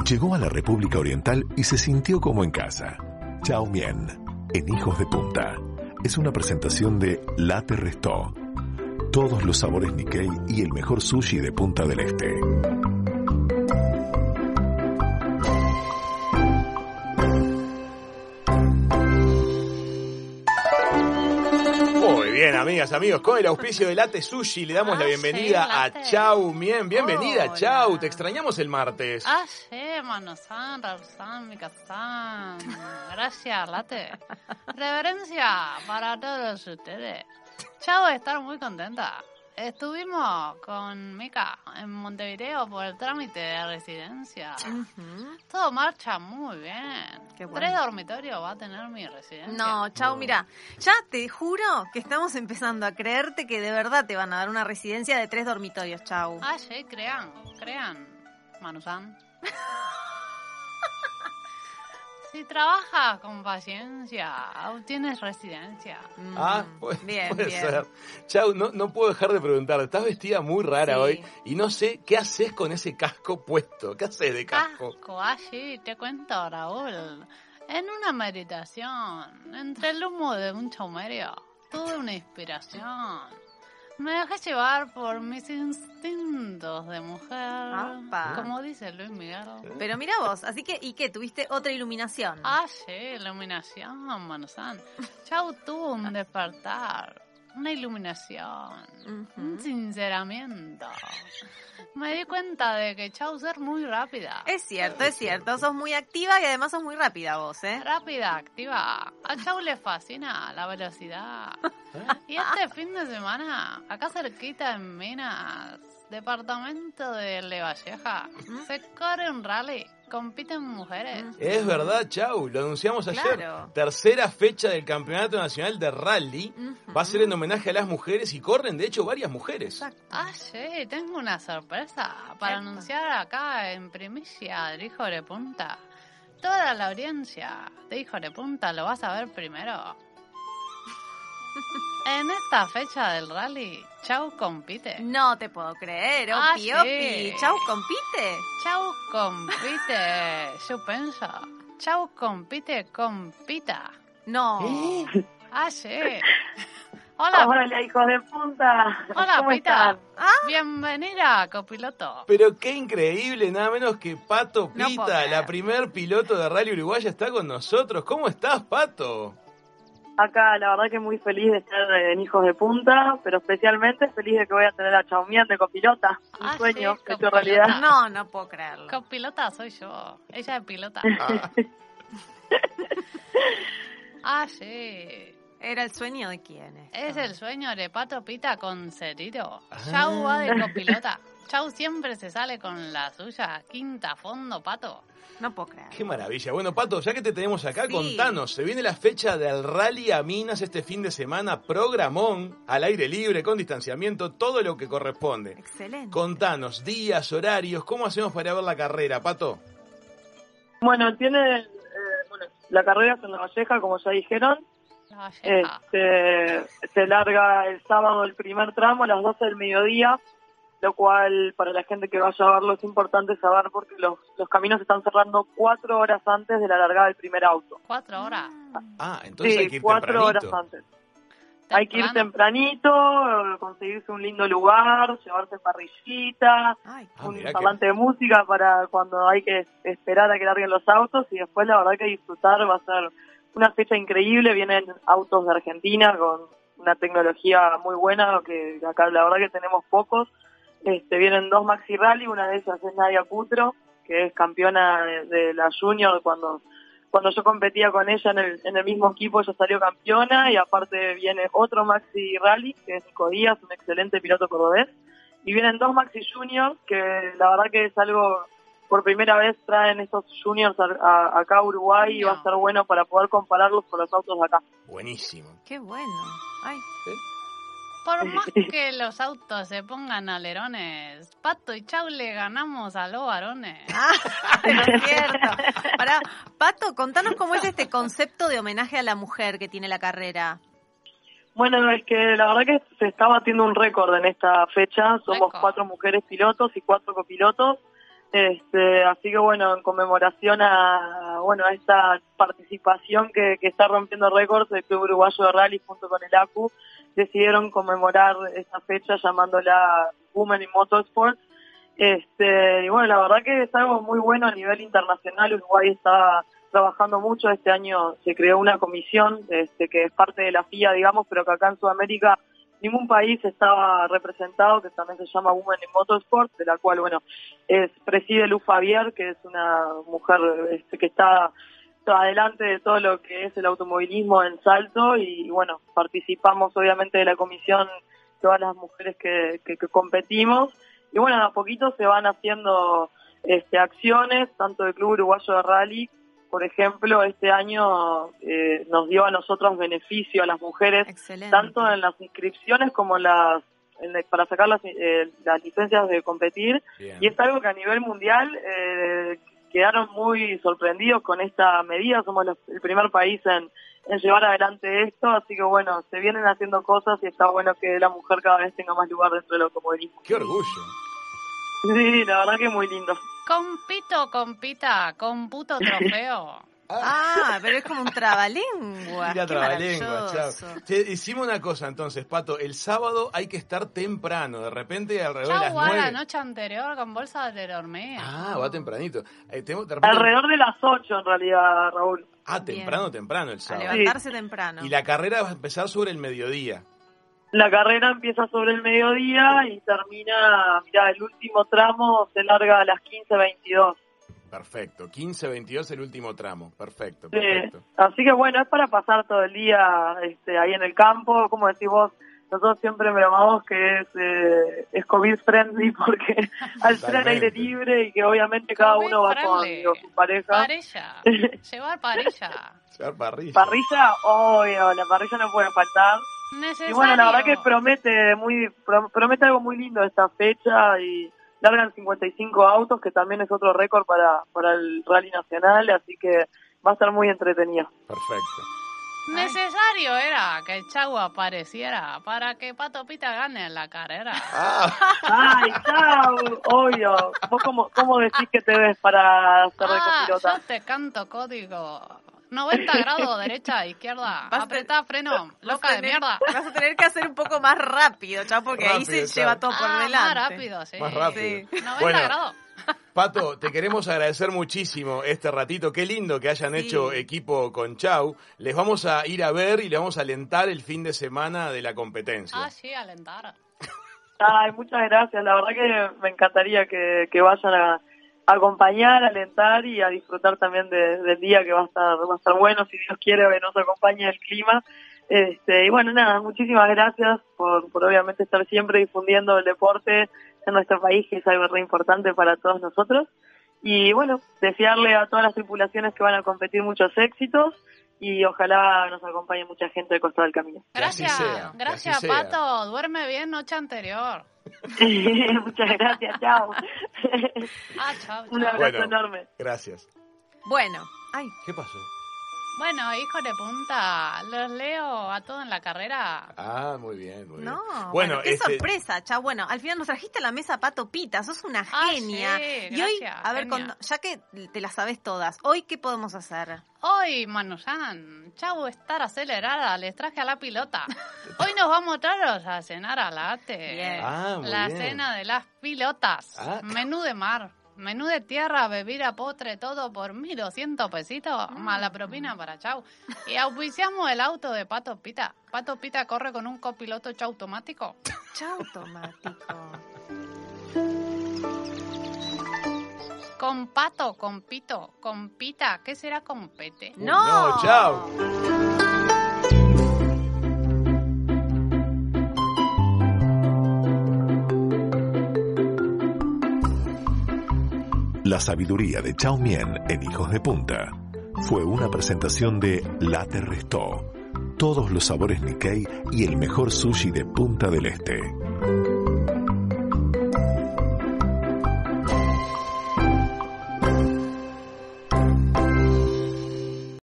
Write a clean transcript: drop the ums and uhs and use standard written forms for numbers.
Llegó a la República Oriental y se sintió como en casa. Chao Mien, en Hijos de Punta. Es una presentación de Latte Restó. Todos los sabores Nikkei y el mejor sushi de Punta del Este. Muy bien, amigas, amigos, con el auspicio de Latte Sushi le damos la bienvenida a Chau Mien. Bienvenida, Chau. Te extrañamos el martes. Mano-san, Raul-san, Mika-san. Gracias, Latte. Reverencia para todos ustedes. Chau, estar muy contenta. Estuvimos con Mika en Montevideo por el trámite de residencia. Todo marcha muy bien. Qué bueno. 3 dormitorios va a tener mi residencia. No, Chau, mira, ya te juro que estamos empezando a creerte que de verdad te van a dar una residencia de 3 dormitorios, Chau. Sí, crean, Manu-san. Si trabajas con paciencia, obtienes residencia. Bien. Puede ser. Chau, no puedo dejar de preguntar. Estás vestida muy rara hoy y no sé qué haces con ese casco puesto. ¿Qué haces de casco? Sí, te cuento, Raúl. En una meditación, entre el humo de un chaumerio, tuve una inspiración. Me dejé llevar por mis instintos de mujer, como dice Luis Miguel. Pero mira vos, así que, ¿y qué? ¿Tuviste otra iluminación? Sí, iluminación, Manu-san. Chau tuvo un despertar, una iluminación, un sinceramiento. Me di cuenta de que Chau ser muy rápida. Es cierto. Sos muy activa y además sos muy rápida vos, ¿eh? Rápida, activa. A Chau le fascina la velocidad. Y este fin de semana, acá cerquita en Minas, departamento de Levalleja, se corre un rally. Compiten mujeres. Es verdad, Chau, lo anunciamos ayer. Claro. Tercera fecha del Campeonato Nacional de Rally. Va a ser en homenaje a las mujeres y corren, de hecho, varias mujeres. Sí, tengo una sorpresa para anunciar acá en primicia del Hijo de Punta. Toda la audiencia de Hijo de Punta lo vas a ver primero. En esta fecha del rally, Chau compite. No te puedo creer, Opi. ¿Chau compite? Chau compite, yo pienso. Chau compita. No. Sí. Hola. Hola, hijos de punta. Hola, ¿Cómo Pita. están? Bienvenida, copiloto. Pero qué increíble, nada menos que Pato No puedo Pita, creer. la primer piloto de Rally Uruguaya, está con nosotros. ¿Cómo estás, Pato? Acá, la verdad que muy feliz de estar en Hijos de Punta, pero especialmente feliz de que voy a tener a Chau Mien de copilota. Un sueño sí, hecho realidad. No puedo creerlo. Copilota soy yo. Ella es pilota. Sí. ¿Era el sueño de quién? Es el sueño de Pato Pita con Cerito. Chau va de copilota. Chau siempre se sale con la suya. Quinta fondo, Pato. No puedo creer. Qué maravilla. Bueno, Pato, ya que te tenemos acá, Sí. contanos. Se viene la fecha del Rally a Minas este fin de semana. Programón, al aire libre, con distanciamiento, todo lo que corresponde. Excelente. Contanos, días, horarios, ¿cómo hacemos para ver la carrera, Pato? Bueno, la carrera es en La Valleja, como ya dijeron. La Valleja. Se larga el sábado el primer tramo a las 12 del mediodía, lo cual para la gente que vaya a verlo es importante saber porque los caminos se están cerrando 4 horas antes de la largada del primer auto. 4 horas. Entonces hay que ir 4 tempranito. horas antes. Hay que ir tempranito, conseguirse un lindo lugar, llevarse parrillita, un mirá parlante de música para cuando hay que esperar a que larguen los autos y después la verdad que disfrutar va a ser una fecha increíble. Vienen autos de Argentina con una tecnología muy buena, que acá la verdad que tenemos pocos. Vienen 2 Maxi Rally, una de ellas es Nadia Cutro, que es campeona de la Junior. Cuando yo competía con ella en el mismo equipo, ella salió campeona, y aparte viene otro Maxi Rally, que es Nico Díaz, un excelente piloto cordobés. Y vienen 2 Maxi Juniors, que la verdad que es algo, por primera vez traen estos Juniors acá a Uruguay, y va a ser bueno para poder compararlos con los autos de acá. Buenísimo. Qué bueno. Por más que los autos se pongan alerones, Pato y Chau le ganamos a los varones. Es cierto. Pará, Pato, contanos cómo es este concepto de homenaje a la mujer que tiene la carrera. Bueno, es que la verdad que se está batiendo un récord en esta fecha. Somos 4 mujeres pilotos y 4 copilotos. Así que bueno, en conmemoración a esta participación que está rompiendo récords, el Club Uruguayo de Rally junto con el ACU decidieron conmemorar esta fecha llamándola Women in Motorsport. Y bueno, la verdad que es algo muy bueno a nivel internacional. Uruguay está trabajando mucho. Este año se creó una comisión que es parte de la FIA, digamos, pero que acá en Sudamérica ningún país estaba representado, que también se llama Women in Motorsport, de la cual, bueno, preside Luz Fabier, que es una mujer que está adelante de todo lo que es el automovilismo en Salto, y bueno, participamos obviamente de la comisión todas las mujeres que competimos, y bueno, a poquito se van haciendo acciones, tanto del Club Uruguayo de Rally, por ejemplo, este año nos dio a nosotros beneficio a las mujeres, excelente, tanto en las inscripciones como para sacar las licencias de competir. Bien. Y es algo que a nivel mundial quedaron muy sorprendidos con esta medida. Somos el primer país en llevar adelante esto, así que bueno, se vienen haciendo cosas y está bueno que la mujer cada vez tenga más lugar dentro del automovilismo. ¡Qué orgullo! Sí, la verdad que es muy lindo. Compita, computo trofeo. Pero es como un trabalengua. Mira, trabalengua, chao. Hicimos una cosa entonces, Pato, el sábado hay que estar temprano, de repente alrededor de las 9. La noche anterior con bolsa de dormir. Va tempranito. Alrededor de las 8 en realidad, Raúl. Temprano el sábado. A levantarse temprano. Y la carrera va a empezar sobre el mediodía. La carrera empieza sobre el mediodía y termina, el último tramo se larga a las 15:22. Perfecto, 15:22 el último tramo, perfecto. Así que bueno, es para pasar todo el día ahí en el campo, como decís vos, nosotros siempre bromamos que es COVID friendly porque al ser al aire libre y que obviamente cada uno va con su pareja. Llevar parrilla. Llevar parrilla. Parrilla, obvio, la parrilla no puede faltar. Necesario. Y bueno, la verdad que promete algo muy lindo esta fecha y largan 55 autos, que también es otro récord para el Rally Nacional, así que va a estar muy entretenido. Perfecto. Necesario era que el Chau apareciera para que Pato Pita gane la carrera. ¡Ay, Chau! Obvio. ¿Vos cómo decís que te ves para ser de copilota? Yo te canto código 90 grados, derecha, izquierda. Apretá freno, loca de mierda. Vas a tener que hacer un poco más rápido, Chau, porque ahí se lleva todo por delante. Más rápido, sí. Más rápido. Sí. 90 grados. Pato, te queremos agradecer muchísimo este ratito. Qué lindo que hayan hecho equipo con Chau. Les vamos a ir a ver y les vamos a alentar el fin de semana de la competencia. Sí, alentar. Ay, muchas gracias. La verdad que me encantaría que vayan a acompañar, alentar y a disfrutar también del día, que va a estar bueno, si Dios quiere, que nos acompañe el clima. Y bueno, nada, muchísimas gracias por obviamente estar siempre difundiendo el deporte en nuestro país, que es algo re importante para todos nosotros. Y bueno, desearle a todas las tripulaciones que van a competir muchos éxitos y ojalá nos acompañe mucha gente al costado del camino. Gracias, Pato. Duerme bien noche anterior. Muchas gracias, chao. Chao. Un abrazo enorme. Gracias. Bueno, ¿qué pasó? Bueno, hijo de punta, los leo a todos en la carrera. Muy bien, muy bien. No, bueno, qué sorpresa, Chau. Bueno, al final nos trajiste a la mesa Pato Pita, sos una genia. Sí, y hoy, gracias, a ver, ya que te las sabes todas, ¿hoy qué podemos hacer? Hoy, Manusan, Chau, estar acelerada, les traje a la pilota. Hoy nos vamos todos a cenar a la ATE. Bien. La cena de las pilotas. Menú de mar. Menú de tierra, bebida, postre, todo por 1.200 pesitos, más la propina para Chau. Y auspiciamos el auto de Pato Pita. Pato Pita corre con un copiloto Chau automático. Chau automático. Con Pato, con Pito, con Pita, ¿qué será con Pete? No, Chau. La sabiduría de Chau Mien en Hijos de Punta fue una presentación de Latte Restò, todos los sabores Nikkei y el mejor sushi de Punta del Este.